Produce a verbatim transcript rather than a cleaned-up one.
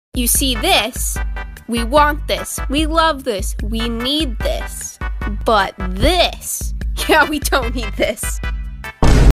You see this? We want this. We love this. We need this. But this, yeah, we don't need this.